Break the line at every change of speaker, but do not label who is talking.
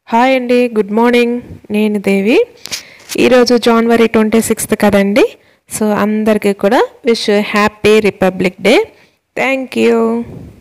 Hi అండి, good morning. నేను దేవి. ఈరోజు జనవరి 26 కదండి. సో అందరికీ కూడా wish happy Republic Day. Thank you.